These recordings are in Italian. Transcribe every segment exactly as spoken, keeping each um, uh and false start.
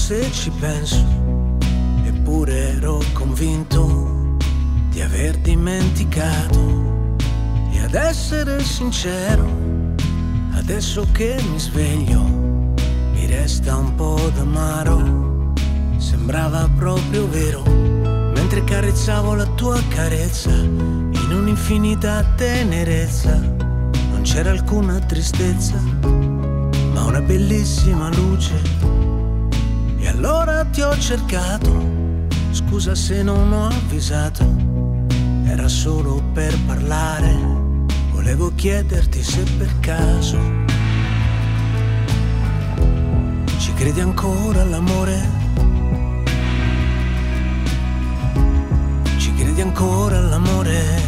se ci penso, eppure ero convinto di aver dimenticato. E ad essere sincero, adesso che mi sveglio, mi resta un po' d'amaro. Sembrava proprio vero, mentre carezzavo la tua carezza, in un'infinita tenerezza. Non c'era alcuna tristezza, ma una bellissima luce. E allora ti ho cercato, scusa se non ho avvisato, era solo per parlare, volevo chiederti se per caso ci credi ancora all'amore? Ci credi ancora all'amore?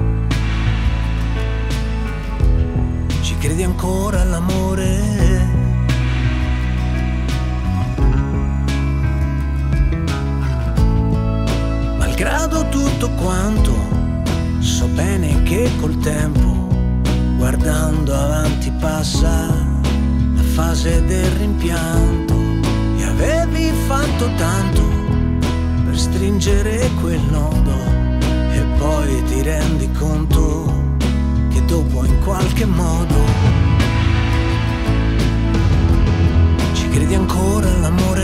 Ci credi ancora all'amore? Malgrado tutto quanto, so bene che col tempo, guardando avanti passa la fase del rimpianto. E avevi fatto tanto per stringere quel nodo, e poi ti rendi conto che dopo in qualche modo ci credi ancora all'amore?